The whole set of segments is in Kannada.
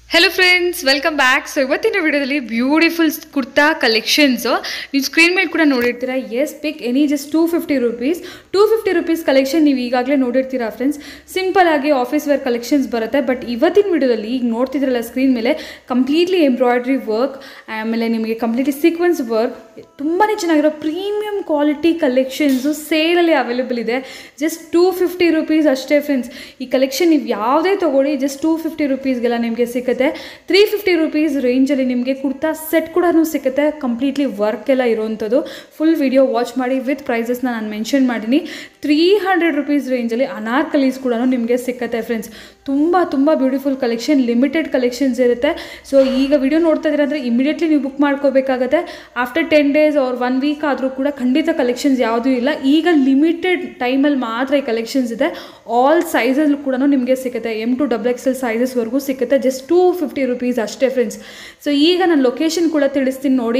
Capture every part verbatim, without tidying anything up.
Hello friends, welcome back. So ಇವತ್ತಿನ ವಿಡಿಯೋದಲ್ಲಿ ಬ್ಯೂಟಿಫುಲ್ ಕುರ್ತಾ ಕಲೆಕ್ಷನ್ಸ್ ನೀವು ಸ್ಕ್ರೀನ್ ಮೇಲೆ ಕೂಡ ನೋಡಿರ್ತೀರಾ. Yes pick any just two fifty rupees two fifty rupees collection ನೀವು ಈಗಾಗಲೇ ನೋಡಿರ್ತೀರಾ ಫ್ರೆಂಡ್ಸ್. ಸಿಂಪಲ್ ಆಗಿ ಆಫೀಸ್ ವೇರ್ ಕಲೆಕ್ಷನ್ಸ್ ಬರುತ್ತೆ. ಬಟ್ ಇವತ್ತಿನ ವಿಡಿಯೋದಲ್ಲಿ ಈಗ ನೋಡ್ತಿದ್ರಲ್ಲ ಸ್ಕ್ರೀನ್ ಮೇಲೆ ಕಂಪ್ಲೀಟ್ಲಿ ಎಂಬ್ರಾಯ್ಡ್ರಿ ವರ್ಕ್, ಆಮೇಲೆ ನಿಮಗೆ ಕಂಪ್ಲೀಟ್ಲಿ ಸೀಕ್ವೆನ್ಸ್ ವರ್ಕ್, ತುಂಬಾ ಚೆನ್ನಾಗಿರೋ ಪ್ರೀಮಿಯಂ ಕ್ವಾಲಿಟಿ ಕಲೆಕ್ಷನ್ಸು ಸೇಲಲ್ಲಿ ಅವೈಲೇಬಲ್ ಇದೆ. ಜಸ್ಟ್ ಟೂ ಫಿಫ್ಟಿ ರುಪೀಸ್ ಅಷ್ಟೇ ಫ್ರೆಂಡ್ಸ್. ಈ ಕಲೆಕ್ಷನ್ ನೀವು ಯಾವುದೇ ತೊಗೊಳ್ಳಿ ಜಸ್ಟ್ ಟೂ ಫಿಫ್ಟಿ ರುಪೀಸ್ಗೆಲ್ಲ ನಿಮಗೆ ಸಿಗುತ್ತೆ. ತ್ರೀ ಫಿಫ್ಟಿ ರುಪೀಸ್ ರೇಂಜಲ್ಲಿ ನಿಮಗೆ ಕುರ್ತಾ ಸೆಟ್ ಕೂಡ ಸಿಗುತ್ತೆ. ಕಂಪ್ಲೀಟ್ಲಿ ವರ್ಕ್ ಎಲ್ಲ ಇರೋವಂಥದ್ದು. ಫುಲ್ ವಿಡಿಯೋ ವಾಚ್ ಮಾಡಿ ವಿತ್ ಪ್ರೈಸಸ್ನ ನಾನು ಮೆನ್ಷನ್ ಮಾಡೀನಿ. ತ್ರೀ ಹಂಡ್ರೆಡ್ ರುಪೀಸ್ ರೇಂಜಲ್ಲಿ ಅನಾರ್ಕಲೀಸ್ ಕೂಡ ನಿಮಗೆ ಸಿಗುತ್ತೆ ಫ್ರೆಂಡ್ಸ್. ತುಂಬ ತುಂಬ ಬ್ಯೂಟಿಫುಲ್ ಕಲೆಕ್ಷನ್, ಲಿಮಿಟೆಡ್ ಕಲೆಕ್ಷನ್ಸ್ ಇರುತ್ತೆ. ಸೊ ಈಗ ವಿಡಿಯೋ ನೋಡ್ತಾ ಇದ್ದೀರಾ ಅಂದರೆ ಇಮಿಡಿಯೇಟ್ಲಿ ನೀವು ಬುಕ್ ಮಾಡ್ಕೋಬೇಕಾಗತ್ತೆ. After ten days or one week ಆದರೂ ಕೂಡ ಖಂಡಿತ ಕಲೆಕ್ಷನ್ಸ್ ಯಾವುದೂ ಇಲ್ಲ. ಈಗ ಲಿಮಿಟೆಡ್ ಟೈಮಲ್ಲಿ ಮಾತ್ರ ಈ ಕಲೆಕ್ಷನ್ಸ್ ಇದೆ. ಆಲ್ ಸೈಜಲ್ಲಿ ಕೂಡ ನಿಮಗೆ ಸಿಗುತ್ತೆ. M to double X L ಸೈಜಸ್ವರೆಗೂ ಸಿಗುತ್ತೆ. ಜಸ್ಟ್ ಟೂ ಫಿಫ್ಟಿ ರುಪೀಸ್ ಅಷ್ಟೇ ಫ್ರೆಂಡ್ಸ್. ಸೊ ಈಗ ನಾನು ಲೊಕೇಶನ್ ಕೂಡ ತಿಳಿಸ್ತೀನಿ ನೋಡಿ.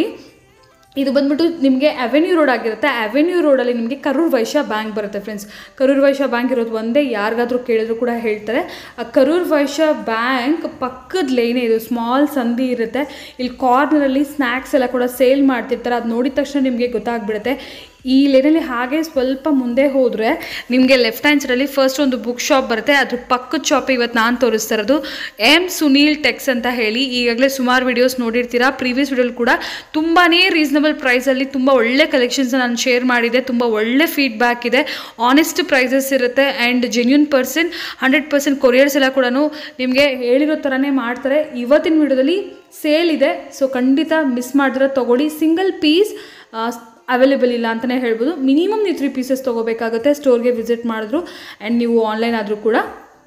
ಇದು ಬಂದ್ಬಿಟ್ಟು ನಿಮಗೆ ಅವೆನ್ಯೂ ರೋಡ್ ಆಗಿರುತ್ತೆ. ಅವೆನ್ಯೂ ರೋಡಲ್ಲಿ ನಿಮಗೆ ಕರೂರ್ ವೈಶ್ಯ ಬ್ಯಾಂಕ್ ಬರುತ್ತೆ ಫ್ರೆಂಡ್ಸ್. ಕರೂರ್ ವೈಶ್ಯ ಬ್ಯಾಂಕ್ ಇರೋದು ಒಂದೇ, ಯಾರಿಗಾದ್ರೂ ಕೇಳಿದ್ರು ಕೂಡ ಹೇಳ್ತಾರೆ. ಆ ಕರೂರ್ ವೈಶ್ಯ ಬ್ಯಾಂಕ್ ಪಕ್ಕದ ಲೈನೇ ಇದು, ಸ್ಮಾಲ್ ಸಂದಿ ಇರುತ್ತೆ. ಇಲ್ಲಿ ಕಾರ್ನರಲ್ಲಿ ಸ್ನ್ಯಾಕ್ಸ್ ಎಲ್ಲ ಕೂಡ ಸೇಲ್ ಮಾಡ್ತಿರ್ತಾರೆ. ಅದು ನೋಡಿದ ತಕ್ಷಣ ನಿಮಗೆ ಗೊತ್ತಾಗ್ಬಿಡುತ್ತೆ. ಈ ಲೈನಲ್ಲಿ ಹಾಗೆ ಸ್ವಲ್ಪ ಮುಂದೆ ಹೋದರೆ ನಿಮಗೆ ಲೆಫ್ಟ್ ಹ್ಯಾಂಡ್ ಸೈಡಲ್ಲಿ ಫಸ್ಟ್ ಒಂದು ಬುಕ್ ಶಾಪ್ ಬರುತ್ತೆ. ಅದ್ರ ಪಕ್ಕದ ಶಾಪ್ ಇವತ್ತು ನಾನು ತೋರಿಸ್ತಾ ಇರೋದು ಎಮ್ ಸುನೀಲ್ ಟೆಕ್ಸ್ ಅಂತ ಹೇಳಿ. ಈಗಾಗಲೇ ಸುಮಾರು ವಿಡಿಯೋಸ್ ನೋಡಿರ್ತೀರಾ. ಪ್ರೀವಿಯಸ್ ವಿಡಿಯೋಲಿ ಕೂಡ ತುಂಬಾ ರೀಸನಬಲ್ ಪ್ರೈಸಲ್ಲಿ ತುಂಬ ಒಳ್ಳೆ ಕಲೆಕ್ಷನ್ಸ್ ನಾನು ಶೇರ್ ಮಾಡಿದೆ. ತುಂಬ ಒಳ್ಳೆ ಫೀಡ್ಬ್ಯಾಕ್ ಇದೆ. ಆನೆಸ್ಟ್ ಪ್ರೈಸಸ್ ಇರುತ್ತೆ and genuine person, hundred percent couriers ಎಲ್ಲ ಕೂಡ ನಿಮಗೆ ಹೇಳಿರೋ ಥರನೇ ಮಾಡ್ತಾರೆ. ಇವತ್ತಿನ ವಿಡಿಯೋದಲ್ಲಿ ಸೇಲ್ ಇದೆ, ಸೊ ಖಂಡಿತ ಮಿಸ್ ಮಾಡಿದ್ರೆ ತೊಗೊಳ್ಳಿ. ಸಿಂಗಲ್ ಪೀಸ್ ಅವೈಲೇಬಲ್ ಇಲ್ಲ ಅಂತಲೇ ಹೇಳ್ಬೋದು. ಮಿನಿಮಮ್ ನೀವು ತ್ರೀ ಪೀಸಸ್ ತೊಗೋಬೇಕಾಗುತ್ತೆ ಸ್ಟೋರ್ಗೆ ವಿಸಿಟ್ ಮಾಡಿದ್ರು ಆ್ಯಂಡ್ ನೀವು ಆನ್ಲೈನ್ ಆದರೂ ಕೂಡ.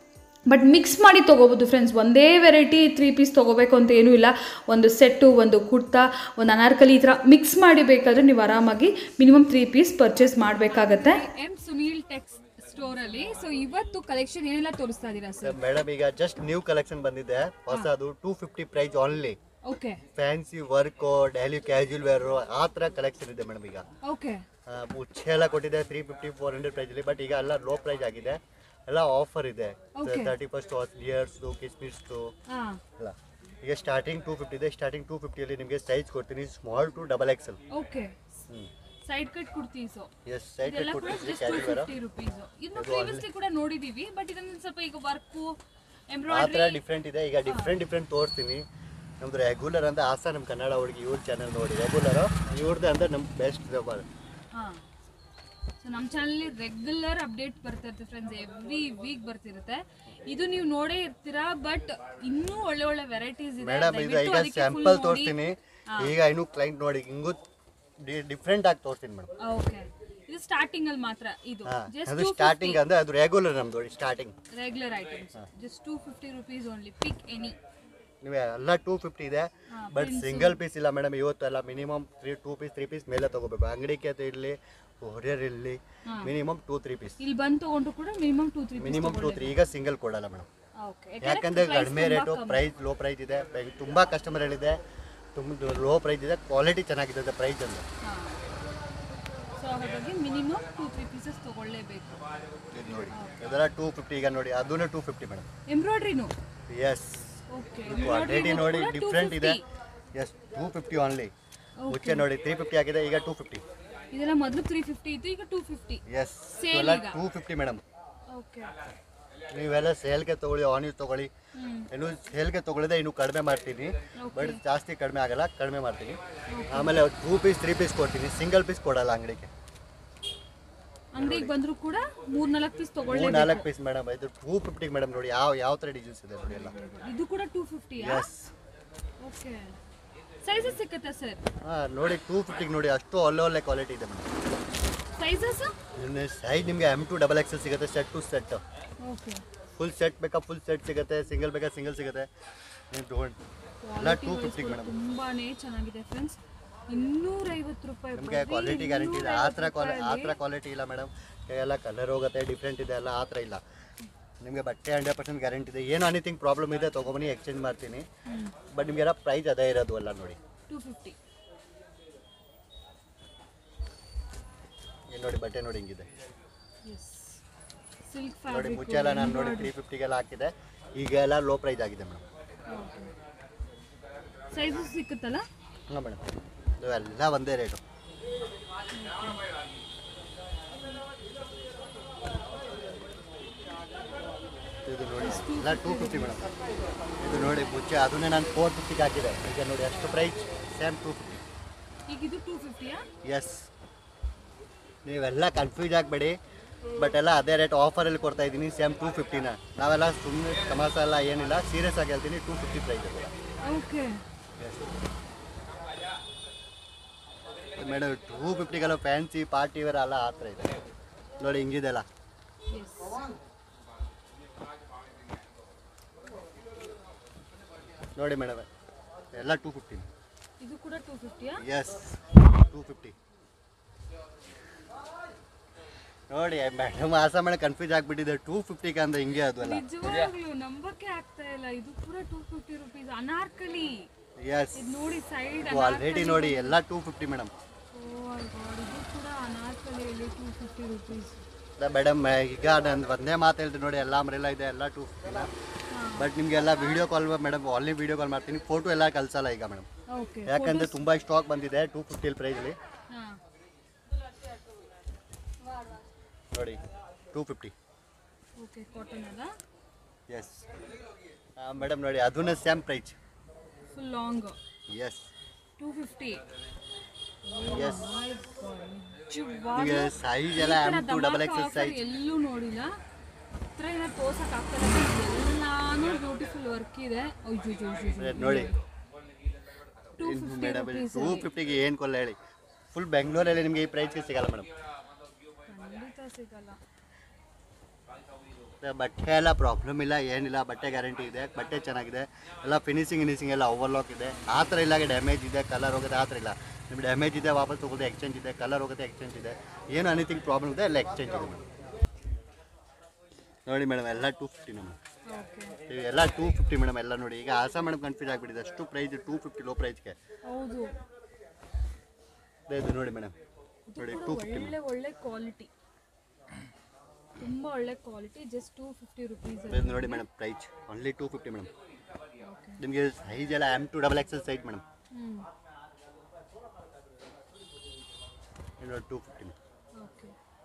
ಬಟ್ ಮಿಕ್ಸ್ ಮಾಡಿ ತೊಗೋಬೋದು ಫ್ರೆಂಡ್ಸ್. ಒಂದೇ ವೆರೈಟಿ ತ್ರೀ ಪೀಸ್ ತೊಗೋಬೇಕು ಅಂತ ಏನೂ ಇಲ್ಲ. ಒಂದು ಸೆಟ್ಟು, ಒಂದು ಕುರ್ತಾ, ಒಂದು ಅನಾರ್ಕಲಿ, ಈ ಥರ ಮಿಕ್ಸ್ ಮಾಡಿ ಬೇಕಾದರೆ ನೀವು ಆರಾಮಾಗಿ ಮಿನಿಮಮ್ ತ್ರೀ ಪೀಸ್ ಪರ್ಚೇಸ್ ಮಾಡಬೇಕಾಗತ್ತೆ. ಎಮ್ ಸುನೀಲ್ ಟೆಕ್ಸ್ ಸ್ಟೋರಲ್ಲಿ. ಸೊ ಇವತ್ತು ಕಲೆಕ್ಷನ್ ಏನೆಲ್ಲ ತೋರಿಸ್ತಾ ಇದ್ದೀರಾ ಸರ್? ಮೇಡಮ್ ಈಗ ಜಸ್ಟ್ ನ್ಯೂ ಕಲೆಕ್ಷನ್ ಬಂದಿದೆ ಹೊಸದು. Two fifty price only. Okay. Fancy work, daily casual wear ಆ ತರ ಕಲೆಕ್ಷನ್ ಇದೆ ಮೇಡಮ್. ಈಗ ಓಕೆ. ಮುಚ್ಚೆ ಎಲ್ಲ ಕೊಟ್ಟಿದೆ three fifty four hundred price ಅಲ್ಲಿ. ಬಟ್ ಈಗ ಎಲ್ಲ ಲೋ ಪ್ರೈಸ್ ಆಗಿದೆ, ಎಲ್ಲ ಆಫರ್ ಇದೆ. ತರ್ಟಿ ಫಸ್ಟ್ ಇಯರ್ಸ್ ಕಿಸ್ಮಿಸ್ ಎಲ್ಲ ಈಗ ಸ್ಟಾರ್ಟಿಂಗ್ ಟೂ ಫಿಫ್ಟಿ ಇದೆ. ಸ್ಟಾರ್ಟಿಂಗ್ ಟೂ ಫಿಫ್ಟಿಯಲ್ಲಿ ನಿಮಗೆ ಸೈಜ್ ಕೊಡ್ತೀನಿ, small to double X L. Okay. Side cut kurtis. Yes, side cut kurtis casual wear. ಇದನ್ನ ಪ್ರೀವಿಯಸ್ಲಿ ಕೂಡ ನೋಡಿದೀವಿ, ಬಟ್ ಇದನ್ನ ಸ್ವಲ್ಪ ಈಗ ವರ್ಕ್ ಆ ಎಂಬ್ರಾಯ್ಡರಿ ಥರ ಡಿಫ್ರೆಂಟ್ ಇದೆ. ಈಗ ಡಿಫ್ರೆಂಟ್ ಡಿಫ್ರೆಂಟ್ ತೋರಿಸ್ತೀನಿ. ನಮ್ದು ರೆಗ್ಯುಲರ್ ಅಂತ ಆಸಾ ನಮ್ಮ ಕನ್ನಡ ಹುಡುಗಿ ಇವ್ರ ಚಾನಲ್ ನೋಡಿ. ರೆಗ್ಯುಲರ್ ಇವ್ರದ್ದು ಅಂದ್ರೆ ನಮ್ಮ ಬೆಸ್ಟ್. ಹಾಂ, ಸೊ ನಮ್ಮ ಚಾನಲ್ ರೆಗ್ಯುಲರ್ ಅಪ್ಡೇಟ್ ಬರ್ತಾ ಇರುತ್ತೆ ಫ್ರೆಂಡ್ಸ್. Every week ಬರ್ತಿರುತ್ತೆ. ಇದು ನೀವು ನೋಡೇ ಇರ್ತೀರಾ, ಬಟ್ ಇನ್ನೂ ಒಳ್ಳೆ ಒಳ್ಳೆ ವೆರೈಟೀಸ್ ಇದೆ ಮೇಡಮ್. ಇದು ಈಗ ಸ್ಯಾಂಪಲ್ ತೋರಿಸ್ತೀನಿ. ಈಗ ಇನ್ನು ಕ್ಲೈಂಟ್ ನೋಡಿ ಹಿಂಗೂ ಡಿಫ್ರೆಂಟ್ ಆಗಿ ತೋರಿಸ್ತೀನಿ ಮೇಡಮ್. ಓಕೆ. ಇದು ಸ್ಟಾರ್ಟಿಂಗ್ ಅಲ್ಲಿ ಮಾತ್ರ. ಇದು ಅದು ಸ್ಟಾರ್ಟಿಂಗ್ ಅಂದ್ರೆ ಅದು ರೆಗ್ಯುಲರ್ ನಮ್ದು starting regular items. Just two fifty rupees only. Pick any. ನೀವು ಎಲ್ಲ ಟೂ ಫಿಫ್ಟಿ ಇದೆ, ಬಟ್ ಸಿಂಗಲ್ ಪೀಸ್ ಇಲ್ಲ ಮೇಡಮ್. ಇವತ್ತು ಎಲ್ಲ minimum three two piece three piece ಮೇಲೆ ತಗೋಬೇಕು. ಅಂಗಡಿಗೆ ಇರಲಿ, ಹೊರಿಯರ್ ಇರಲಿ, ಮಿನಿಮಮ್ ಟೂ ತ್ರೀ ಪೀಸ್. ಇಲ್ಲಿ ಬಂದು ತಗೊಂಡ್ರು ಕೂಡ minimum two three minimum two three. ಈಗ ಸಿಂಗಲ್ ಕೊಡಲ್ಲ ಮೇಡಮ್, ಯಾಕಂದ್ರೆ ಕಡಿಮೆ ರೇಟು, ಪ್ರೈಸ್ ಲೋ ಪ್ರೈಸ್ ಇದೆ. ತುಂಬಾ ಕಸ್ಟಮರ್ ಹೇಳಿದೆ ತುಂಬ ಲೋ ಪ್ರೈಸ್ ಇದೆ, ಕ್ವಾಲಿಟಿ ಚೆನ್ನಾಗಿದೆ ಪ್ರೈಸ್ ಅಂದ್ರೆ. ಸೊ ಹಾಗಾಗಿ ಮಿನಿಮಮ್ ಟೂ ತ್ರೀ ಪೀಸಸ್ ತಗೊಳ್ಳೇಬೇಕು. ಇದು ನೋಡಿ ಇದೆಲ್ಲ ಟೂ ಫಿಫ್ಟಿ. ಈಗ ನೋಡಿ ಅದನ್ನು ಟೂ ಫಿಫ್ಟಿ ಮೇಡಮ್. ಎಂಬ್ರಾಯ್ಡ್ರಿನು. ಎಸ್, ಕ್ವಾಲಿಟಿ ನೋಡಿ ಡಿಫ್ರೆಂಟ್ ಇದೆ. Yes, two fifty only. ಮುಚ್ಚೆ ನೋಡಿ ತ್ರೀ ಫಿಫ್ಟಿ ಆಗಿದೆ, ಈಗ ಟೂ ಫಿಫ್ಟಿ. ಇದೆಲ್ಲ ಮೊದಲು ತ್ರೀ ಫಿಫ್ಟಿ ಇತ್ತು, ಈಗ ಟೂ ಫಿಫ್ಟಿ. ಎಸ್, ಎಲ್ಲ ಟೂ ಫಿಫ್ಟಿ ಮೇಡಮ್. ಓಕೆ. ನೀವೆಲ್ಲ ಸೇಲ್ಗೆ ತೊಗೊಳ್ಳಿ, ಆನಿಯನ್ ತೊಗೊಳ್ಳಿ. ಇನ್ನು ಸೇಲ್ಗೆ ತೊಗೊಳಿದೆ ಇನ್ನು ಕಡಿಮೆ ಮಾಡ್ತೀನಿ, ಬಟ್ ಜಾಸ್ತಿ ಕಡಿಮೆ ಆಗಲ್ಲ, ಕಡಿಮೆ ಮಾಡ್ತೀನಿ. ಆಮೇಲೆ ಟೂ ಪೀಸ್ ತ್ರೀ ಪೀಸ್ ಕೊಡ್ತೀನಿ, ಸಿಂಗಲ್ ಪೀಸ್ ಕೊಡಲ್ಲ ಅಂಗಡಿಗೆ. ಅಂಗಡಿಗೆ ಬಂದರೂ ಕೂಡ ಮೂರು ನಾಲ್ಕು ಪೀಸ್ ತಗೊಳ್ಳಿ. ಮೂರು ನಾಲ್ಕು ಪೀಸ್ ಮೇಡಮ್. ಇದು ಟೂ ಫಿಫ್ಟಿ ಮೇಡಮ್. ನೋಡಿ ಯಾವ ಯಾವ ಥರ ಡಿಸೈನ್ಸ್ ಇದೆ ನೋಡಿ ಎಲ್ಲ. ಇದು ಕೂಡ two fifty. Yes. Okay. Sizes ಸಿಕ್ಕತ್ತಾ ಸರ್? ಹಾಂ ನೋಡಿ ಟೂ ಫಿಫ್ಟಿಗೆ ನೋಡಿ ಅಷ್ಟು ಒಳ್ಳೆ ಒಳ್ಳೆ ಕ್ವಾಲಿಟಿ ಇದೆ ಮೇಡಮ್. ಸೈಜಸ್ ಸೈಜ್ ನಿಮಗೆ M to double X L ಸಿಗುತ್ತೆ, set to set. Okay. Full set ಬೇಕಾ ಫುಲ್ ಸೆಟ್ ಸಿಗುತ್ತೆ, ಸಿಂಗಲ್ ಬೇಕಾ ಸಿಂಗಲ್ ಸಿಗುತ್ತೆ. ನೀವು ತೊಗೊಂಡು ಎಲ್ಲ ಟೂ ಫಿಫ್ಟಿಗೆ ಮೇಡಮ್. ತುಂಬಾನೇ ಚೆನ್ನಾಗಿದೆ ಫ್ರೆಂಡ್ಸ್. ಇನ್ನೂರೈವತ್ತು ರೂಪಾಯಿ ನಿಮಗೆ ಕ್ವಾಲಿಟಿ ಗ್ಯಾರಂಟಿ ಇದೆ. ಆ ಥರ ಕ್ವಾಲಿ ಆ ಥರ ಕ್ವಾಲಿಟಿ ಇಲ್ಲ ಮೇಡಮ್. ಎಲ್ಲ ಕಲರ್ ಹೋಗುತ್ತೆ, ಡಿಫ್ರೆಂಟ್ ಇದೆ, ಎಲ್ಲ ಆ ಥರ ಇಲ್ಲ. ನಿಮಗೆ ಬಟ್ಟೆ ಹಂಡ್ರೆಡ್ ಪರ್ಸೆಂಟ್ ಗ್ಯಾರಂಟಿ ಇದೆ. ಏನು ಎನಿಥಿಂಗ್ ಪ್ರಾಬ್ಲಮ್ ಇದೆ ತೊಗೊಬನ್ನಿ, ಎಕ್ಸ್ಚೇಂಜ್ ಮಾಡ್ತೀನಿ. ಬಟ್ ನಿಮಗೆಲ್ಲ ಪ್ರೈಸ್ ಅದೇ ಇರೋದು ಎಲ್ಲ ನೋಡಿ. Two fifty. ಏನು ನೋಡಿ ಬಟ್ಟೆ ನೋಡಿ ಹಿಂಗಿದೆ ಸಿಲ್ಕ್ ನೋಡಿ. ಮುಚ್ಚೆ ಎಲ್ಲ ನಾನು ನೋಡಿ ತ್ರೀ ಫಿಫ್ಟಿಗೆಲ್ಲ ಹಾಕಿದೆ. ಈಗ ಎಲ್ಲ ಲೋ ಪ್ರೈಸ್ ಆಗಿದೆ ಮೇಡಮ್. ಸೈಜು ಸಿಕ್ಕುತ್ತಲ್ಲ? ಹಾಂ ಮೇಡಮ್, ಇವೆಲ್ಲ ಒಂದೇ ರೇಟು. ಇದು ನೋಡಿ ಎಲ್ಲ ಟೂ ಫಿಫ್ಟಿ ಮೇಡಮ್. ಇದು ನೋಡಿ ಮುಚ್ಚೆ ಅದನ್ನೇ ನಾನು ಫೋರ್ ಫಿಫ್ಟಿಗೆ ಹಾಕಿದೆ. ಈಗ ನೋಡಿ ಅಷ್ಟು ಪ್ರೈಸ್ ಸೇಮ್ ಟೂ ಫಿಫ್ಟಿ. ಈಗ ಇದು ಟೂ ಫಿಫ್ಟಿಯಾ? ಎಸ್, ನೀವೆಲ್ಲ ಕನ್ಫ್ಯೂಸ್ ಆಗಬೇಡಿ, ಬಟ್ ಎಲ್ಲ ಅದೇ ರೇಟ್ ಆಫರಲ್ಲಿ ಕೊಡ್ತಾ ಇದ್ದೀನಿ, ಸೇಮ್ ಟೂ ಫಿಫ್ಟಿನ. ನಾವೆಲ್ಲ ಸುಮ್ಮನೆ ತಮಾಷೆ ಎಲ್ಲ ಏನಿಲ್ಲ, ಸೀರಿಯಸ್ ಆಗಿ ಹೇಳ್ತೀನಿ, ಟೂ ಫಿಫ್ಟಿ ಪ್ರೈಸ್ ಇದೆ. ಓಕೆ ಮೇಡಮ್, ಟೂ ಫಿಫ್ಟಿಗೆಲ್ಲ ಫ್ಯಾನ್ಸಿ ಪಾರ್ಟಿ ವೇರ್ ಎಲ್ಲ ಆ ಥರ ಇದೆ ನೋಡಿ, ಹಿಂಗಿದೆಲ್ಲ. ನೋಡಿ ಮೇಡಮ್, ಎಲ್ಲ ಟೂ ಫಿಫ್ಟಿ. ಇದು ಕೂಡ ಟೂ ಫಿಫ್ಟಿಯಾ? Yes, two fifty. ನೋಡಿ ಮೇಡಮ್, ಆಸ ಮೇಡಮ್ ಕನ್ಫ್ಯೂಸ್ ಆಗಿಬಿಟ್ಟಿದೆ, ಟೂ ಫಿಫ್ಟಿಗೆ ಅಂದ್ರೆ ಹಿಂಗೆ ಅದು ಅಲ್ಲ. ನಿಜವಾಗ್ಲೂ ನಂಬಕ್ಕೆ ಆಗ್ತಾ ಇಲ್ಲ, ಇದು ಕೂಡ two fifty rupees. Anarkali. Yes, ಇದು ನೋಡಿ ಸೈಡ್ ಆಲ್ರೆಡಿ ನೋಡಿ ಎಲ್ಲ two fifty madam. Oh my god, ಇದು ಕೂಡ ಅನಾರ್ಕಲಿಯಲ್ಲಿ ಟೂ ಫಿಫ್ಟಿ ರುಪೀಸ್. ಮೇಡಮ್ ಈಗ ನಾನು ಒಂದೇ ಮಾತು ಹೇಳ್ತೀನಿ ನೋಡಿ, ಎಲ್ಲ ಮರೆಲ್ಲ ಇದೆ, ಎಲ್ಲ ಟೂ ಫಿಫ್ಟಿನ. ಬಟ್ ನಿಮಗೆಲ್ಲ video call madam, online video call ಮಾಡ್ತೀನಿ, ಫೋಟೋ ಎಲ್ಲ ಕಳ್ಸಲ್ಲ ಈಗ ಮೇಡಮ್, ಯಾಕಂದರೆ ತುಂಬ ಸ್ಟಾಕ್ ಬಂದಿದೆ ಟೂ ಫಿಫ್ಟಿ ಪ್ರೈಸಲ್ಲಿ. ನೋಡಿ ಟೂ ಫಿಫ್ಟಿ. ಓಕೆ, ಕಾಟನ್ ಅದ? ಎಸ್ ಮೇಡಮ್, ನೋಡಿ ಅದನ್ನ same price, full long. Yes, two fifty. Yes, ನಿಮಗೆ ಸೈಜ್ ಎಲ್ಲ M to double X size ಎಲ್ಲೂ ನೋಡಿಲ್ಲ, ಹತ್ರ ಏನೋ ತೋರ್ಸಕ್ಕೆ ಆಗ್ತಾ ಇಲ್ಲ, ಎಲ್ಲಾನು ಬ್ಯೂಟಿಫುಲ್ ವರ್ಕ್ ಇದೆ. ನೋಡಿ ಮೇಡಮ್, ಟೂ ಫಿಫ್ಟಿಗೆ ಏನು ಕೊಲ್ಲ ಹೇಳಿ, ಫುಲ್ ಬೆಂಗಳೂರಲ್ಲಿ ನಿಮಗೆ ಈ ಪ್ರೈಸ್ಗೆ ಸಿಗಲ್ಲ ಮೇಡಮ್, ಖಂಡಿತ ಸಿಗಲ್ಲ. ಬಟ್ಟೆ ಎಲ್ಲ ಪ್ರಾಬ್ಲಮ್ ಇಲ್ಲ, ಏನಿಲ್ಲ, ಬಟ್ಟೆ ಗ್ಯಾರಂಟಿ ಇದೆ, ಬಟ್ಟೆ ಚೆನ್ನಾಗಿದೆ, ಎಲ್ಲ ಫಿನಿಶಿಂಗ್ ಫಿನಿಶಿಂಗ್ ಎಲ್ಲ ಓವರ್ಲಾಕ್ ಇದೆ, ಆ ಥರ ಇಲ್ಲ. ಡ್ಯಾಮೇಜ್ ಇದೆ, ಕಲರ್ ಹೋಗುತ್ತೆ, ಆ ಥರ ಇಲ್ಲ. ನಿಮ್ಗೆ ಡ್ಯಾಮೇಜ್ ಇದೆ ವಾಪಸ್ ತೊಗೊಳ್ದೆ ಎಕ್ಸ್ಚೇಂಜ್ ಇದೆ, ಕಲರ್ ಹೋಗುತ್ತೆ ಎಕ್ಸ್ಚೇಂಜ್ ಇದೆ, ಏನು ಅನಿಥಿಂಗ್ ಪ್ರಾಬ್ಲಮ್ ಇದೆ ಎಲ್ಲ ಎಕ್ಸ್ಚೇಂಜ್ ಇದೆ ಮೇಡಮ್. ನೋಡಿ ಮೇಡಮ್, ಎಲ್ಲ ಟೂ ಫಿಫ್ಟಿ ಮೇಡಮ್, ಎಲ್ಲ ಟೂ ಫಿಫ್ಟಿ ಮೇಡಮ್, ಎಲ್ಲ ನೋಡಿ. ಈಗ ಆಸ ಮೇಡಮ್ ಕನ್ಫ್ಯೂಸ್ ಆಗಿಬಿಟ್ಟಿದೆ, ಅಷ್ಟು ಪ್ರೈಸ್ ಟೂ ಫಿಫ್ಟಿ ಲೋ ಪ್ರೈಸ್ಗೆ. ಹೌದು, ಇದು ನೋಡಿ ಮೇಡಮ್, ನೋಡಿ ಟೂ ಫಿಫ್ಟಿ. ಒಳ್ಳೆ ಒಳ್ಳೆ ಕ್ವಾಲಿಟಿ, ತುಂಬ ಒಳ್ಳೆ quality, just two fifty rupees. ನೋಡಿ madam, price only two fifty madam. ನಿಮಗೆ ಸೈಜ್ ಎಲ್ಲ M to double XL size madam. ನೋಡಿ ಟೂ ಫಿಫ್ಟಿ. ಓಕೆ,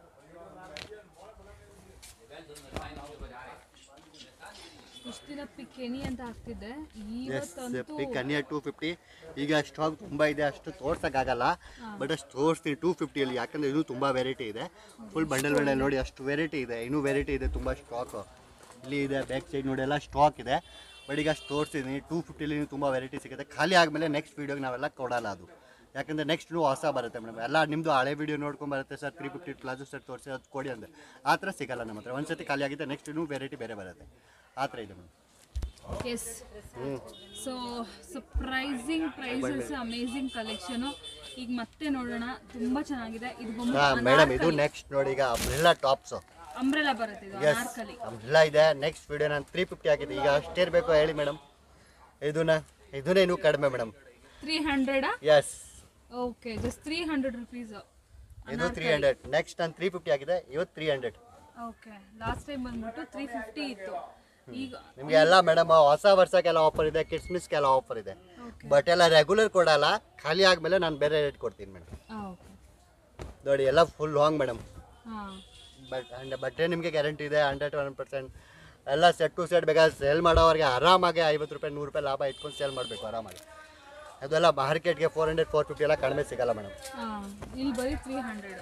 ಇಷ್ಟು ದಿನ ಪಿಕ್ ಎನಿ ಅಂತ ಹಾಕ್ತಿದ್ದೆ, ಇವತ್ತಂತೂ ಪಿಕ್ ಎನಿ ಟೂ ಫಿಫ್ಟಿ. ಈಗ ಸ್ಟಾಕ್ ತುಂಬ ಇದೆ, ಅಷ್ಟು ತೋರ್ಸೋಕ್ಕಾಗಲ್ಲ, ಬಟ್ ಅಷ್ಟು ತೋರಿಸ್ತೀನಿ ಟೂ ಫಿಫ್ಟಿಯಲ್ಲಿ, ಯಾಕಂದರೆ ಇದು ತುಂಬ ವೆರೈಟಿ ಇದೆ, ಫುಲ್ ಬಂಡಲ್ ಬಂಡಲ್ ನೋಡಿ, ಅಷ್ಟು ವೆರೈಟಿ ಇದೆ, ಇನ್ನೂ ವೆರೈಟಿ ಇದೆ, ತುಂಬ ಸ್ಟಾಕ್ ಇಲ್ಲಿ ಇದೆ. ಬ್ಯಾಕ್ ಸೈಡ್ ನೋಡಿ ಎಲ್ಲ ಸ್ಟಾಕ್ ಇದೆ, ಬಟ್ ಈಗ ಅಷ್ಟು ತೋರಿಸ್ತೀನಿ. ಟೂ ಫಿಫ್ಟಿಲಿ ತುಂಬ ವೆರೈಟಿ ಸಿಗುತ್ತೆ. ಖಾಲಿ ಆದಮೇಲೆ ನೆಕ್ಸ್ಟ್ ವೀಡಿಯೋಗೆ ನಾವೆಲ್ಲ ಕೊಡಲ್ಲ ಅದು, ಯಾಕಂದರೆ ನೆಕ್ಸ್ಟ್ ನೀವು ಹೊಸ ಬರುತ್ತೆ ಮೇಡಮ್. ಎಲ್ಲ ನಿಮ್ಮದು ಹಳೆ ವೀಡಿಯೋ ನೋಡ್ಕೊಂಡು ಬರುತ್ತೆ, sir three fifty palazzo sir ತೋರಿಸಿ ಅದು ಕೊಡಿ ಅಂದರೆ ಆ ಥರ ಸಿಗಲ್ಲ ನಮ್ಮ ಹತ್ರ. ಒಂದು ಸತಿ ಖಾಲಿ ಆಗಿದೆ, ನೆಕ್ಸ್ಟ್ ಇನ್ನೂ ವೆರೈಟಿ ಬೇರೆ ಬರುತ್ತೆ, ಆ ಥರ ಇದೆ madam. Yes, so surprising prices, amazing collection. ಈಗ ಮತ್ತೆ ನೋಡೋಣ, ತುಂಬ ಚೆನ್ನಾಗಿದೆ. ಇದು ಮೇಡಮ್, ಇದು ನೆಕ್ಸ್ಟ್ ನೋಡಿ, ಈಗ ಅಂಬ್ರೆಲಾ ಟಾಪ್ಸು, ಅಂಬ್ರೆಲಾ ಬರುತ್ತೆ, ಇದು ಅನಾರ್ಕಲಿ ಅಂಬ್ರೆಲಾ ಇದೆ. ನೆಕ್ಸ್ಟ್ ವೀಡಿಯೋ ನಾನು ತ್ರೀ ಫಿಫ್ಟಿ ಹಾಕಿದೆ, ಈಗ ಅಷ್ಟೇ ಇರಬೇಕು ಹೇಳಿ ಮೇಡಮ್. ಇದನ್ನ ಇದನ್ನೇ ಇನ್ನೂ ಕಡಿಮೆ ಮೇಡಮ್, ತ್ರೀ ಹಂಡ್ರೆಡಾ? Yes, okay, just three hundred rupees. ಇದು ತ್ರೀ ಹಂಡ್ರೆಡ್. ನೆಕ್ಸ್ಟ್ ನಾನು ತ್ರೀ ಫಿಫ್ಟಿ ಆಗಿದೆ, ಇವತ್ತು three hundred. Okay, last time ಬಂದ್ಬಿಟ್ಟು ತ್ರೀ ಫಿಫ್ಟಿ ಇತ್ತು. ಈಗ ನಿಮಗೆ ಎಲ್ಲ ಮೇಡಮ್ ಹೊಸ ವರ್ಷಕ್ಕೆಲ್ಲ ಆಫರ್ ಇದೆ, ಕಿಸ್ಮಿಸ್ಗೆಲ್ಲ ಆಫರ್ ಇದೆ, ಬಟ್ ಎಲ್ಲ ರೆಗ್ಯುಲರ್ ಕೊಡಲ್ಲ. ಖಾಲಿ ಆದಮೇಲೆ ನಾನು ಬೇರೆ ರೇಟ್ ಕೊಡ್ತೀನಿ ಮೇಡಮ್. ನೋಡಿ ಎಲ್ಲ full long madam, but and ಬಟ್ಟೆ ನಿಮಗೆ ಗ್ಯಾರಂಟಿ ಇದೆ, ಹಂಡ್ರೆಡ್ ಒನ್ ಪರ್ಸೆಂಟ್. ಎಲ್ಲ ಸೆಟ್ ಟು ಸೆಟ್ ಬೇಕಾದ್ರೆ ಸೇಲ್ ಮಾಡೋರಿಗೆ ಆರಾಮಾಗಿ ಐವತ್ತು ರೂಪಾಯಿ ನೂರು ರೂಪಾಯಿ ಲಾಭ ಇಟ್ಕೊಂಡು ಸೇಲ್ ಮಾಡಬೇಕು ಆರಾಮಾಗಿ. ಅದೆಲ್ಲ ಮಾರ್ಕೆಟ್ಗೆ ಫೋರ್ ಹಂಡ್ರೆಡ್ ಫೋರ್ ಫಿಫ್ಟಿ ಎಲ್ಲ ಕಡಿಮೆ ಸಿಗಲ್ಲ ಮೇಡಮ್. ಇಲ್ಲಿ ಬರೀ ತ್ರೀ ಹಂಡ್ರೆಡ್.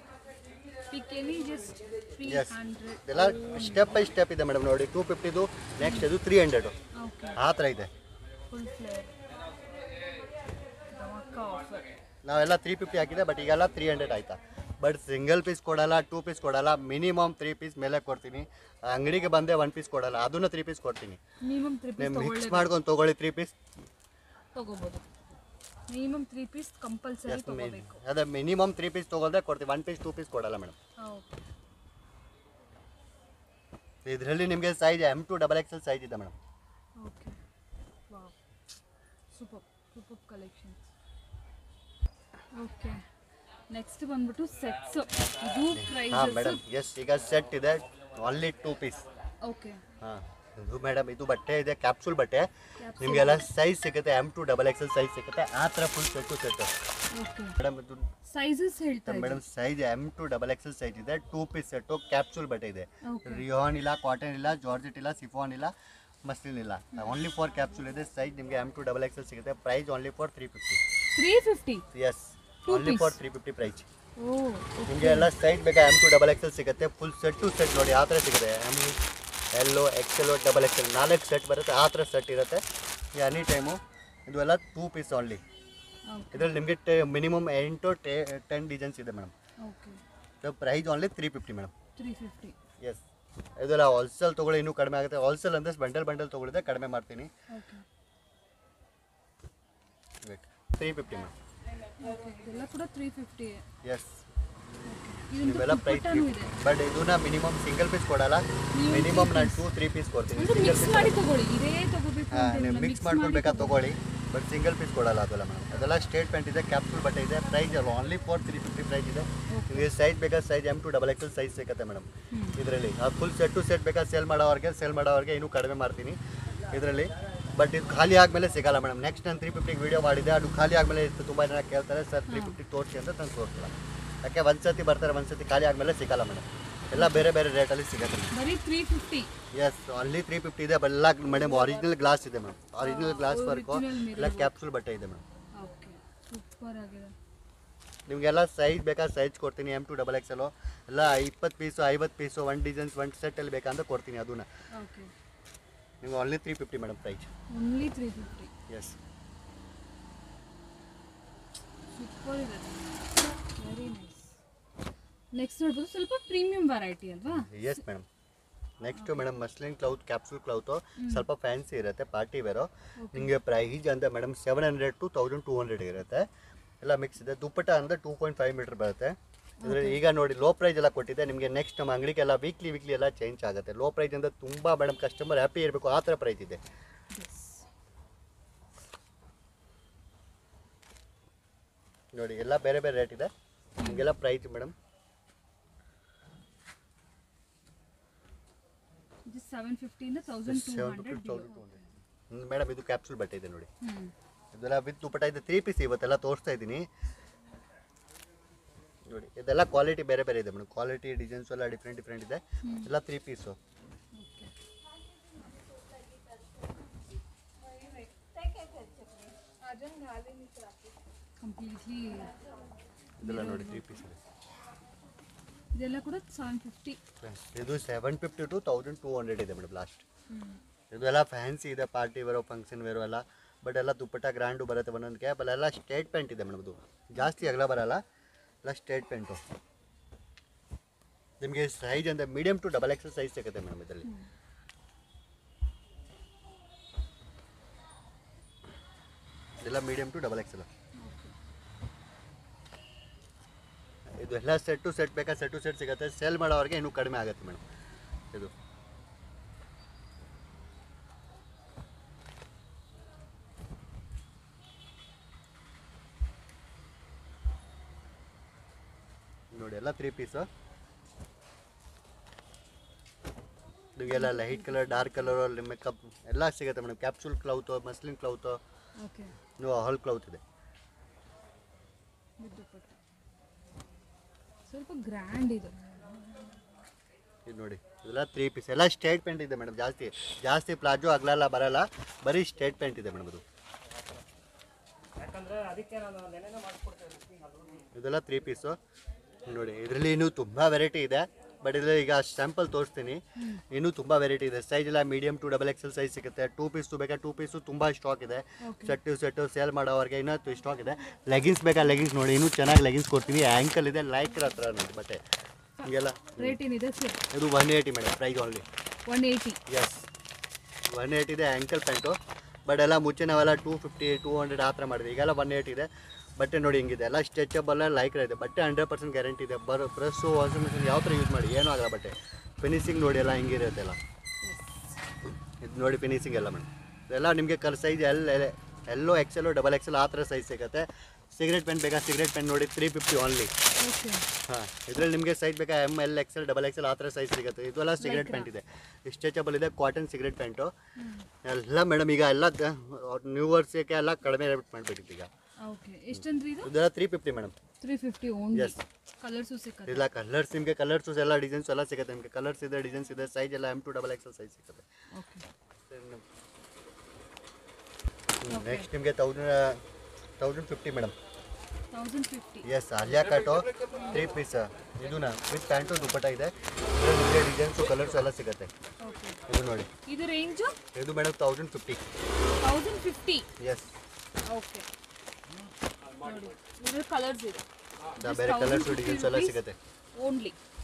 ಇದೆಲ್ಲ ಸ್ಟೆಪ್ ಬೈ ಸ್ಟೆಪ್ ಇದೆ ಮೇಡಮ್. ನೋಡಿ ಟೂ ಫಿಫ್ಟಿದು, ನೆಕ್ಸ್ಟ್ ಇದು ತ್ರೀ ಹಂಡ್ರೆಡು, ಆ ಥರ ಇದೆ. ನಾವೆಲ್ಲ ತ್ರೀ ಫಿಫ್ಟಿ ಹಾಕಿದೆ, ಬಟ್ ಈಗೆಲ್ಲ ತ್ರೀ ಹಂಡ್ರೆಡ್ ಆಯ್ತಾ. ಬಟ್ ಸಿಂಗಲ್ ಪೀಸ್ ಕೊಡಲ್ಲ, ಟೂ ಪೀಸ್ ಕೊಡಲ್ಲ, ಮಿನಿಮಮ್ ತ್ರೀ ಪೀಸ್ ಮೇಲೆ ಕೊಡ್ತೀನಿ. ಅಂಗಡಿಗೆ ಬಂದೆ ಒನ್ ಪೀಸ್ ಕೊಡಲ್ಲ, ಅದನ್ನು ತ್ರೀ ಪೀಸ್ ಕೊಡ್ತೀನಿ. ಮಿಕ್ಸ್ ಮಾಡ್ಕೊಂಡು ತೊಗೊಳ್ಳಿ, ತ್ರೀ ಪೀಸ್ ತಗೋಬಹುದು. ಮಿನಿಮಮ್ ತ್ರೀ ಪೀಸ್ ಕಂಪಲ್ಸರಿ ತಗೋಬೇಕು. ಅದೇ ಮಿನಿಮಮ್ ತ್ರೀ ಪೀಸ್ ತೊಗೊಳ್ದೆ ಕೊಡ್ತೀವಿ, ಒನ್ ಪೀಸ್ ಟೂ ಪೀಸ್ ಕೊಡಲ್ಲ ಮೇಡಮ್. ಇದರಲ್ಲಿ ನಿಮಗೆ size M to double XL size ಇದೆ madam. Okay, wow, super super collection. Okay, next ಬಂದ್ಬಿಟ್ಟು ಸೆಟ್ಸ್. ಇದು ಪ್ರೈಸ್. ಹಾಂ ಮೇಡಮ್, ಎಸ್, ಈಗ ಸೆಟ್ ಇದೆ, ಓನ್ಲಿ ಟೂ ಪೀಸ್. ಓಕೆ, ಹಾಂ, ಇದು ಮೇಡಮ್ ಇದು ಬಟ್ಟೆ ಇದೆ ಕ್ಯಾಪ್ಸೂಲ್ ಬಟ್ಟೆ ನಿಮಗೆಲ್ಲ ಸೈಜ್ ಸಿಗುತ್ತೆ M to double XL size ಸಿಗುತ್ತೆ ಆ ಥರ full set to set madam ಇದು ಸೈಜಸ್ ಹೇಳ್ತಾರೆ madam size M to double XL size ಇದೆ ಟೂ ಪೀಸ್ ಸೆಟ್ಟು ಕ್ಯಾಪ್ಸೂಲ್ ಬಟ್ಟೆ ಇದೆ ರಿಯಾನ್ ಇಲ್ಲ ಕಾಟನ್ ಇಲ್ಲ ಜಾರ್ಜೆಟ್ ಇಲ್ಲ ಸಿಫಾನ್ ಇಲ್ಲ ಮಸ್ಲಿನ್ ಇಲ್ಲ ಓನ್ಲಿ ಫಾರ್ ಕ್ಯಾಪ್ಸೂಲ್ ಇದೆ ಸೈಜ್ ನಿಮಗೆ ಎಮ್ ಟು ಡಬಲ್ ಎಕ್ಸೆಲ್ ಸಿಗುತ್ತೆ price only for three fifty three fifty yes only for three fifty price ನಿಮಗೆ ಎಲ್ಲ ಸೈಜ್ ಬೇಕಾ ಎಮ್ ಟು ಡಬಲ್ ಎಕ್ಸೆಲ್ ಸಿಗುತ್ತೆ ಫುಲ್ ಸೆಟ್ ಟು ಸೆಟ್ ನೋಡಿ ಆ ಥರ ಸಿಗುತ್ತೆ M L XL double XL ನಾಲ್ಕು ಸೆಟ್ ಬರುತ್ತೆ ಆ ಥರ ಸೆಟ್ ಇರುತ್ತೆ ಎನಿ ಟೈಮು ಇದು ಎಲ್ಲ ಟೂ ಪೀಸ್ ಓನ್ಲಿ ಇದರಲ್ಲಿ ನಿಮಗೆ ಟೆ ಮಿನಿಮಮ್ ಎಂಟು ಟೆ ಟೆನ್ ಡಿಸೈನ್ಸ್ ಇದೆ madam so price only three fifty madam three fifty yes ಇದೆಲ್ಲ ಹೋಲ್ಸೇಲ್ ತೊಗೊಳ್ಳಿ ಇನ್ನೂ ಕಡಿಮೆ ಆಗುತ್ತೆ ಹೋಲ್ಸೇಲ್ ಅಂದರೆ ಬಂಡಲ್ ಬಂಡಲ್ ತೊಗೊಳಿದ್ರೆ ಕಡಿಮೆ ಮಾಡ್ತೀನಿ ತ್ರೀ ಫಿಫ್ಟಿ ಮೇಡಮ್ ಎಲ್ಲ ಕೂಡ ತ್ರೀ ಫಿಫ್ಟಿ ಎಸ್ ಇವೆಲ್ಲ ಪ್ರೈಸ್ ಬಟ್ ಇದನ್ನ ಮಿನಿಮಮ್ ಸಿಂಗಲ್ ಪೀಸ್ ಕೊಡಲ್ಲ ಮಿನಿಮಮ್ ನಾನು ಟೂ ತ್ರೀ ಪೀಸ್ ಕೊಡ್ತೀನಿ ಮಿಕ್ಸ್ ಮಾಡಿ ತಗೊಳ್ಳಿ ಇದೇ ತಗೋಬೇಕು ನೀವು ಮಿಕ್ಸ್ ಮಾಡ್ಕೊಂಡು ಬೇಕಾ ತೊಗೊಳ್ಳಿ ಬಟ್ ಸಿಂಗಲ್ ಪೀಸ್ ಕೊಡಲ್ಲ ಅದೆಲ್ಲ ಮೇಡಮ್ ಅದೆಲ್ಲ ಸ್ಟೇಟ್ ಪ್ಯಾಂಟ್ ಇದೆ ಕ್ಯಾಪ್ಸೂಲ್ ಬಟ್ಟೆ ಇದೆ ಪ್ರೈಸ್ ಅಲ್ಲ only for three fifty price ಇದೆ ನಿಮಗೆ ಸೈಜ್ ಬೇಕಾ size M to double XL size ಸಿಗುತ್ತೆ ಮೇಡಮ್ ಇದರಲ್ಲಿ ಫುಲ್ ಸೆಟ್ ಟು ಸೆಟ್ ಬೇಕಾ ಸೇಲ್ ಮಾಡೋರಿಗೆ ಸೇಲ್ ಮಾಡೋರಿಗೆ ಇನ್ನೂ ಕಡಿಮೆ ಮಾಡ್ತೀನಿ ಇದರಲ್ಲಿ ಬಟ್ ಇದು ಖಾಲಿ ಆದಮೇಲೆ ಸಿಗಲ್ಲ ಮೇಡಮ್ ನೆಕ್ಸ್ಟ್ ನಾನು ತ್ರೀ ಫಿಫ್ಟಿಗೆ ವೀಡಿಯೋ ಮಾಡಿದೆ ಅದು ಖಾಲಿ ಆದಮೇಲೆ ಇತ್ತು ತುಂಬ ಜನ ಕೇಳ್ತಾರೆ ಸರ್ ತ್ರೀ ಫಿಫ್ಟಿ ತೋರಿಸಿ ಅಂತ ನಾನು ತೋರಿಸಲ್ಲ ಯಾಕೆ ಒಂದು ಸತಿ ಬರ್ತಾರೆ ಒಂದು ಸತಿ ಖಾಲಿ ಆದಮೇಲೆ ಸಿಗಲ್ಲ ಮೇಡಮ್ ಎಲ್ಲ ಬೇರೆ ಬೇರೆ ರೇಟಲ್ಲಿ ಸಿಗುತ್ತೆ ಬರೀ ತ್ರೀ ಫಿಫ್ಟಿ ಎಸ್ ಅಲ್ಲಿ ತ್ರೀ ಫಿಫ್ಟಿ ಇದೆ ಎಲ್ಲ ಮೇಡಮ್ ಒರಿಜಿನಲ್ ಗ್ಲಾಸ್ ಇದೆ ಮೇಡಮ್ ಒರಿಜಿನಲ್ ಗ್ಲಾಸ್ ವರ್ಕು ಎಲ್ಲ ಕ್ಯಾಪ್ಸೂಲ್ ಬಟ್ಟೆ ಇದೆ ಮೇಡಮ್ ಓಕೆ ಸೂಪರ್ ಆಗಿದೆ ನಿಮಗೆಲ್ಲ ಸೈಜ್ ಬೇಕಾ ಸೈಜ್ ಕೊಡ್ತೀನಿ ಎಮ್ ಟು ಡಬಲ್ ಎಕ್ಸೆಲು ಎಲ್ಲ ಇಪ್ಪತ್ತು ಪೀಸು ಐವತ್ತು ಪೀಸು ಒನ್ ಡಿಸೈನ್ಸ್ ಒನ್ ಸೆಟ್ಟಲ್ಲಿ ಬೇಕಂತ ಕೊಡ್ತೀನಿ ಅದನ್ನ ಓಕೆ ನಿಮ್ಗೆ only three fifty madam price only three fifty yes super ಇದೆ ವೆರಿ ನೈಸ್ ನೆಕ್ಸ್ಟ್ ನೋಡ್ಬೋದು ಸ್ವಲ್ಪ ಪ್ರೀಮಿಯಂ ವೆರೈಟಿ ಅಲ್ವಾ yes madam next madam muslin cloth capsule cloth ಸ್ವಲ್ಪ ಫ್ಯಾನ್ಸಿ ಇರುತ್ತೆ ಪಾರ್ಟಿ ವೇರು ನಿಮಗೆ ಪ್ರೈಸ್ ಅಂತ madam seven hundred to thousand two hundred ಇರುತ್ತೆ ಎಲ್ಲ ಮಿಕ್ಸ್ ಇದೆ ದುಪ್ಪಟ್ಟ ಅಂದರೆ ಟೂ ಪಾಯಿಂಟ್ ಫೈವ್ ಮೀಟರ್ ಬರುತ್ತೆ ಇದರಲ್ಲಿ ಈಗ ನೋಡಿ ಲೋ ಪ್ರೈಸ್ ಎಲ್ಲ ಕೊಟ್ಟಿದೆ ನಿಮಗೆ ನೆಕ್ಸ್ಟ್ ನಮ್ಮ ಅಂಗಡಿಗೆಲ್ಲ ವೀಕ್ಲಿ ವೀಕ್ಲಿ ಎಲ್ಲ ಚೇಂಜ್ ಆಗುತ್ತೆ ಲೋ ಪ್ರೈಸ್ ಅಂದರೆ ತುಂಬ ಮೇಡಮ್ ಕಸ್ಟಮರ್ ಹ್ಯಾಪಿ ಇರಬೇಕು ಆ ಥರ ಪ್ರೈಸ್ ಇದೆ ನೋಡಿ ಎಲ್ಲ ಬೇರೆ ಬೇರೆ ರೇಟ್ ಇದೆ ನಿಮಗೆಲ್ಲ ಪ್ರೈಸ್ ಮೇಡಮ್ ಸೆವೆನ್ ಫಿಫ್ಟಿಯಿಂದ ತೌಸಂಡ್ ಟೂ ಹಂಡ್ರೆಡ್ ಮೇಡಮ್ ಇದು ಕ್ಯಾಪ್ಸೂಲ್ ಬಟ್ಟೆ ಇದೆ ನೋಡಿ ಇದೆಲ್ಲ ವಿತ್ ದುಪ್ಪಟ್ಟ ಇದೆ ತ್ರೀ ಪೀಸ್ ಇವತ್ತೆಲ್ಲ ತೋರಿಸ್ತಾ ಇದ್ದೀನಿ ನೋಡಿ ಇದೆಲ್ಲ ಕ್ವಾಲಿಟಿ ಬೇರೆ ಬೇರೆ ಇದೆ ಮೇಡಮ್ ಕ್ವಾಲಿಟಿ ಡಿಸೈನ್ಸ್ ಎಲ್ಲ ಡಿಫ್ರೆಂಟ್ ಡಿಫ್ರೆಂಟ್ ಇದೆ ಎಲ್ಲ ತ್ರೀ ಪೀಸು ಕಂಪ್ಲೀಟ್ಲಿ ಇದೆಲ್ಲ ನೋಡಿ ತ್ರೀ ಪೀಸ್ ಇದೆ ಇದೆಲ್ಲ ಕೂಡ ಸೆವೆನ್ ಫಿಫ್ಟಿ ಇದು seven fifty two thousand two hundred ಇದೆ ಮೇಡಮ್ ಲಾಸ್ಟ್ ಇದೆಲ್ಲ ಫ್ಯಾನ್ಸಿ ಇದೆ ಪಾರ್ಟಿ ವೇರೋ ಫಂಕ್ಷನ್ ವೇರೋ ಎಲ್ಲ ಬಟ್ ಎಲ್ಲ ದುಪ್ಪಟ್ಟ ಗ್ರ್ಯಾಂಡು ಬರುತ್ತೆ ಒಂದೊಂದು ಕ್ಯಾಪ್ ಅಲ್ಲೆಲ್ಲ ಸ್ಟೇಟ್ ಪ್ಯಾಂಟ್ ಇದೆ ಮೇಡಮ್ ಇದು ಜಾಸ್ತಿ ಅಗಲ ಬರಲ್ಲ ಎಲ್ಲ ಸ್ಟೇಟ್ ಪ್ಯಾಂಟು ನಿಮಗೆ ಸೈಜ್ ಅಂದರೆ medium to double XL size ಸಿಗುತ್ತೆ ಮೇಡಮ್ ಇದರಲ್ಲಿ ಇದೆಲ್ಲ ಮೀಡಿಯಮ್ ಟು ಡಬಲ್ ಎಕ್ಸೆಲ್ ಇದು ಎಲ್ಲ ಸೆಟ್ ಟು ಸೆಟ್ ಬೇಕಾ ಸೆಟ್ ಟು ಸೆಟ್ ಸಿಗುತ್ತೆ ಸೇಲ್ ಮಾಡೋರಿಗೆ ಇನ್ನೂ ಕಡಿಮೆ ಆಗುತ್ತೆ ಮೇಡಮ್ ಇದು ನೋಡಿ ಎಲ್ಲ ತ್ರೀ ಪೀಸು ನಿಮಗೆಲ್ಲ light colour dark colour makeup ಎಲ್ಲ ಸಿಗುತ್ತೆ madam capsule cloth muslin cloth ನೀವು ಹಾಲ್ ಕ್ಲೌತ್ ಇದೆ ಸ್ವಲ್ಪ ಗ್ರ್ಯಾಂಡ್ ಇದೆ ಇದು ನೋಡಿ ಇದೆಲ್ಲ ತ್ರೀ ಪೀಸ್ ಎಲ್ಲ ಸ್ಟೇಟ್ ಪ್ಯಾಂಟ್ ಇದೆ ಮೇಡಮ್ ಜಾಸ್ತಿ ಜಾಸ್ತಿ ಪ್ಲಾಜೋ ಅಗಲೆಲ್ಲ ಬರಲ್ಲ ಬರೀ ಸ್ಟೇಟ್ ಪ್ಯಾಂಟ್ ಇದೆ ಮೇಡಮ್ ಅದು ಇದೆಲ್ಲ ತ್ರೀ ಪೀಸು ನೋಡಿ ಇದರಲ್ಲಿ ಇನ್ನೂ ತುಂಬ ವೆರೈಟಿ ಇದೆ ಬಟ್ ಇದರಲ್ಲಿ ಈಗ ಸ್ಯಾಂಪಲ್ ತೋರಿಸ್ತೀನಿ ಇನ್ನೂ ತುಂಬ ವೆರೈಟಿ ಇದೆ ಸೈಜ್ ಎಲ್ಲ medium to double XL size ಸಿಗುತ್ತೆ ಟೂ ಪೀಸು ಬೇಕಾ ಟೂ ಪೀಸು ತುಂಬ ಸ್ಟಾಕ್ ಇದೆ ಸೆಟ್ಟು ಸೆಟ್ಟು ಸೇಲ್ ಮಾಡೋವ್ರಿಗೆ ಇನ್ನೂ ಸ್ಟಾಕ್ ಇದೆ ಲೆಗಿನ್ಸ್ ಬೇಕಾ ಲೆಗಿನ್ಸ್ ನೋಡಿ ಇನ್ನೂ ಚೆನ್ನಾಗಿ ಲೆಗಿನ್ಸ್ ಕೊಡ್ತೀನಿ ಆ್ಯಂಕಲ್ ಇದೆ ಲೈಕ್ರ ಹತ್ರ ನೋಡಿ ಬಟ್ಟೆ ಹಿಂಗೆಲ್ಲ ರೇಟ್ ಏನಿದೆ ಇದು one eighty madam price only one eighty yes one eighty ಇದೆ ಆ್ಯಂಕಲ್ ಪ್ಯಾಂಟು ಬಟ್ ಎಲ್ಲ ಮುಂಚೆ ನಾವೆಲ್ಲ ಟೂ ಫಿಫ್ಟಿ ಟೂ ಹಂಡ್ರೆಡ್ ಆ ಥರ ಮಾಡಿದ್ವಿ ಈಗೆಲ್ಲ ಒನ್ ಏಯ್ಟಿ ಇದೆ ಬಟ್ಟೆ ನೋಡಿ ಹಿಂಗಿದೆ ಎಲ್ಲ ಸ್ಟ್ರೆಚಬಲ್ ಲೈಕ್ರ ಇದೆ ಬಟ್ಟೆ ಹಂಡ್ರೆಡ್ ಪರ್ಸೆಂಟ್ ಗ್ಯಾರಂಟಿ ಇದೆ ಬರೋ ಪ್ರೆಸ್ಸು ವಾಷಿಂಗ್ ಮಿಷಿನ್ ಯಾವ ಥರ ಯೂಸ್ ಮಾಡಿ ಏನೂ ಆಗಲ್ಲ ಬಟ್ಟೆ ಫಿನಿಶಿಂಗ್ ನೋಡಿ ಎಲ್ಲ ಹಿಂಗಿರುತ್ತೆ ಎಲ್ಲ ಇದು ನೋಡಿ ಫಿನಿಶಿಂಗ್ ಎಲ್ಲ ಮೇಡಮ್ ಇದೆಲ್ಲ ನಿಮಗೆ ಕಲ್ ಸೈಜ್ ಎಲ್ ಎಲ್ಲೋ ಎಕ್ಸೆಲ್ಲು ಡಬಲ್ ಎಕ್ಸೆಲ್ ಆ ಥರ ಸೈಜ್ ಸಿಗುತ್ತೆ ಸಿಗರೇಟ್ ಪೆನ್ ಬೇಕಾ ಸಿಗರೇಟ್ ಪೆನ್ ನೋಡಿ ತ್ರೀ ಫಿಫ್ಟಿ ಓನ್ಲಿ. ಓಕೆ ಹಾಂ ಇದರಲ್ಲಿ ನಿಮಗೆ ಸೈಜ್ ಬೇಕಾ M L XL double XL ಆ ಥರ ಸೈಜ್ ಸಿಗುತ್ತೆ. ಇದೆಲ್ಲ ಸಿಗರೇಟ್ ಪ್ಯಾಂಟ್ ಇದೆ, ಸ್ಟ್ರೆಚಬಲ್ ಇದೆ, ಕಾಟನ್ ಸಿಗರೇಟ್ ಪ್ಯಾಂಟು ಎಲ್ಲ ಮೇಡಮ್. ಈಗ ಎಲ್ಲ ನ್ಯೂ ವರ್ಷಕ್ಕೆ ಎಲ್ಲ ಕಡಿಮೆ ರೇಟ್ ಮಾಡಿಬಿಟ್ಟಿತ್ತು ಈಗ. ಓಕೆ ಎಷ್ಟಂದ್ರಿ ಇದು? ಇದೆಲ್ಲ three fifty madam. Three fifty only. Yes colours ಸಿಕ್ಕತ್ತೆ? ಇಲ್ಲ ಕಲರ್ಸ್ ನಿಮಗೆ ಕಲರ್ಸು ಎಲ್ಲ ಡಿಸೈನ್ಸ್ ಎಲ್ಲ ಸಿಗುತ್ತೆ ನಿಮಗೆ. ಕಲರ್ಸ್ ಇದೆ, ಡಿಸೈನ್ಸ್ ಇದೆ, ಸೈಜ್ ಎಲ್ಲ M to double XL size ಸಿಗುತ್ತೆ. ಓಕೆ ನೆಕ್ಸ್ಟ್ ನಿಮಗೆ thousand thousand fifty madam. Thousand fifty. Yes Alia cut three piece ಇದು ನಾ ವಿತ್ ಪ್ಯಾಂಟು ದುಪ್ಪಟ್ಟ ಇದೆ. ನಿಮಗೆ ಡಿಸೈನ್ಸು ಕಲರ್ಸು ಎಲ್ಲ ಸಿಗುತ್ತೆ. ಓಕೆ ಇದು ನೋಡಿ ಇದು ರೇಂಜು? ಇದು madam thousand fifty. Thousand fifty. Yes okay ನೋಡಿ ಇದ್ರ ಕಲರ್ಸ್ ಇದೆ. ಬೇರೆ ಕಲರ್ಸು ಡಿಸೈನ್ಸ್ ಎಲ್ಲ ಸಿಗುತ್ತೆ. ಓನ್ಲಿ